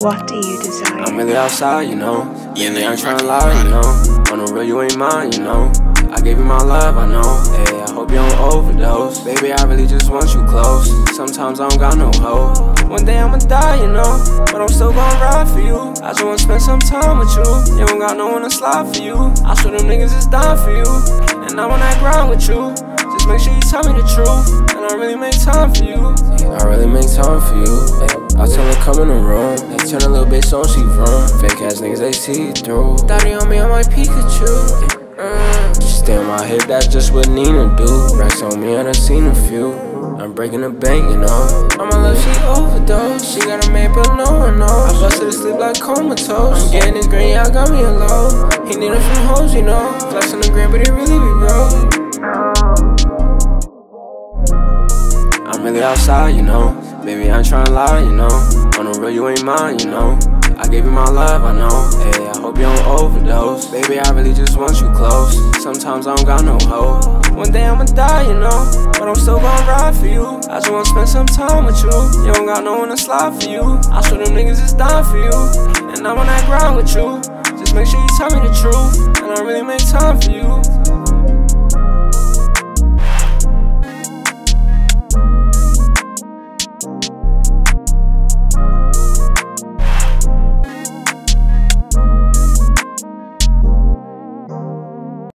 What do you desire? I'm really outside, you know. Yeah, they ain't tryna lie, you know. On the real, you ain't mine, you know. I gave you my love, I know. Hey, I hope you don't overdose. Baby, I really just want you close. Sometimes I don't got no hope. One day I'ma die, you know. But I'm still gon' ride for you. I just wanna spend some time with you. You don't got no one to slide for you. I swear them niggas is dying for you. And I'm on that grind with you. Just make sure you tell me the truth. And I really make time for you. I really make time for you. I tell her come in the room. They turn a little bitch on, she run. Fake ass niggas, they see through. Daddy on me, I'm like Pikachu. Just stay on my hip, that's just what Nina do. Racks on me, I done seen a few. I'm breaking the bank, you know. On my love, she overdosed. She got a man, but no one knows. I busted to sleep like comatose. I'm getting this green, y'all got me alone. He need a few hoes, you know. Flex on the gram, but he really be broke. I'm really outside, you know. Baby, I ain't tryna lie, you know. On the real, you ain't mine, you know. I gave you my love, I know. Hey, I hope you don't overdose. Baby, I really just want you close. Sometimes I don't got no hope. One day I'ma die, you know. But I'm still gon' ride for you. I just wanna spend some time with you. You don't got no one to slide for you. I swear them niggas is dying for you. And I'm on that grind with you. Just make sure you tell me the truth. And I really make time for you.